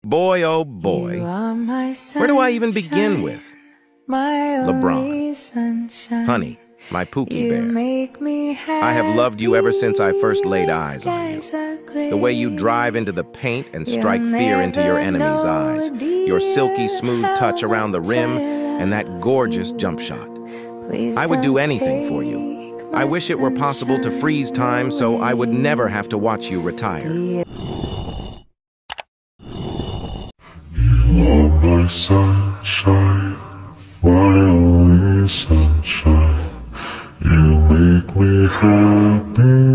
Boy, oh boy. Where do I even begin with? LeBron. Honey, my Pookie Bear. I have loved you ever since I first laid eyes on you. The way you drive into the paint and strike fear into your enemy's eyes. Your silky smooth touch around the rim and that gorgeous jump shot. I would do anything for you. I wish it were possible to freeze time so I would never have to watch you retire. You are my sunshine, my only sunshine. You make me happy.